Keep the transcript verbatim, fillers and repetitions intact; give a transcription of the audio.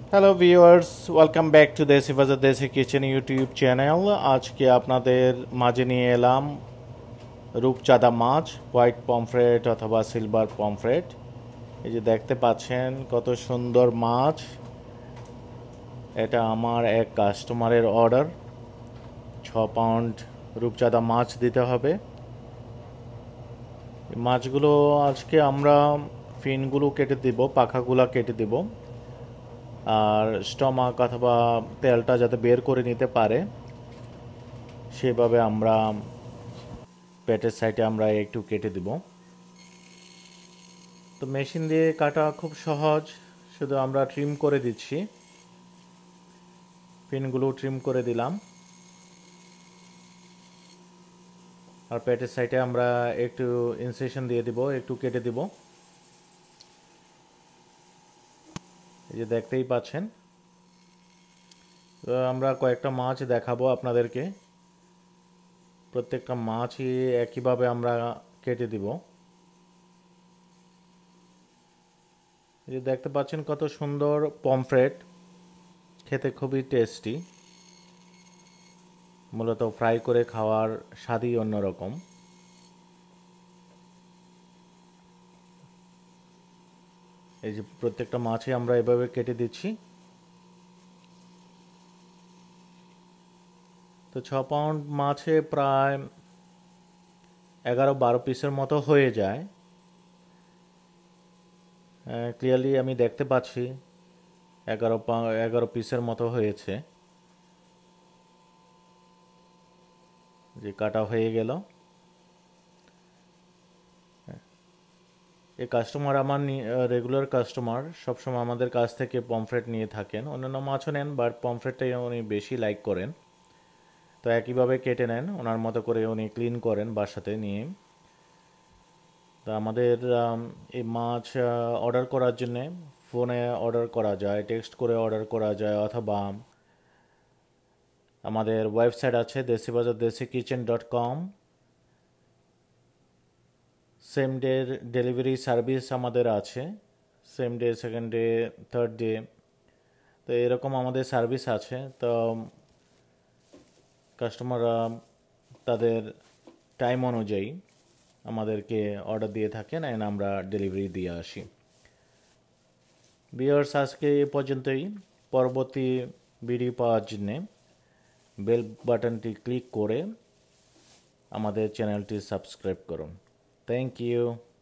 Hello viewers, welcome back to Desi Bazaar Desi kitchen YouTube channel. আজকে আপনাদের মাঝে নিয়ে এলাম রূপচাঁদা মাছ, হোয়াইট পমফ্রেট অথবা সিলভার পমফ্রেট। এই যে দেখতে পাচ্ছেন কত সুন্দর মাছ। এটা আমার এক কাস্টমারের অর্ডার। ছ পাউন্ড রূপচাঁদা মাছ দিতে হবে। এই মাছগুলো আজকে আমরা ফিনগুলো কেটে দিব, পাখাগুলো কেটে দিব, আর স্টমাক অথবা তেলটা যাতে বের করে নিতে পারে সেভাবে আমরা পেটের সাইডে আমরা একটু কেটে দিব। তো মেশিন দিয়ে কাটা খুব সহজ, শুধু আমরা ট্রিম করে দিচ্ছি। পিনগুলো ট্রিম করে দিলাম, আর পেটের সাইডে আমরা একটু ইনসেশন দিয়ে দিব, একটু কেটে দিব। এই যে দেখতেই পাচ্ছেন। তো আমরা কয়েকটা মাছ দেখাবো আপনাদেরকে। প্রত্যেকটা মাছই একইভাবে আমরা কেটে দিব। এই যে দেখতে পাচ্ছেন কত সুন্দর পমফ্রেট, খেতে খুবই টেস্টি। মূলত ফ্রাই করে খাওয়ার স্বাদই অন্যরকম। এই যে প্রত্যেকটা মাছই আমরা এভাবে কেটে দিচ্ছি। তো ছ পাউন্ড মাছে প্রায় এগারো বারো পিসের মতো হয়ে যায়। ক্লিয়ারলি আমি দেখতে পাচ্ছি এগারো পা এগারো পিসের মতো হয়েছে। যে কাটা হয়ে গেল। এই কাস্টমার আমার রেগুলার কাস্টমার, সবসময় আমাদের কাছ থেকে পমফ্রেট নিয়ে থাকেন। অন্যান্য মাছও নেন, বাট পমফ্রেটটাই উনি বেশি লাইক করেন। তো একইভাবে কেটে নেন, ওনার মতো করে উনি ক্লিন করেন বাসাতে নিয়ে। তো আমাদের এই মাছ অর্ডার করার জন্যে ফোনে অর্ডার করা যায়, টেক্সট করে অর্ডার করা যায়, অথবা আমাদের ওয়েবসাইট আছে Desi Bazaar Desi kitchen dot com. Same day delivery service আমাদের আছে, same day, second day, third day. তো এরকম আমাদের সার্ভিস আছে। তো কাস্টমাররা তাদের টাইম অনুযায়ী আমাদেরকে অর্ডার দিয়ে থাকেন, অ্যান্ড আমরা ডেলিভারি দিয়ে আসি। ভিউয়ার্স, আজকে এ পর্যন্তই। পরবর্তী ভিডিও পাওয়ার জন্যে বেল বাটনটি ক্লিক করে আমাদের চ্যানেলটি সাবস্ক্রাইব করুন। Thank you.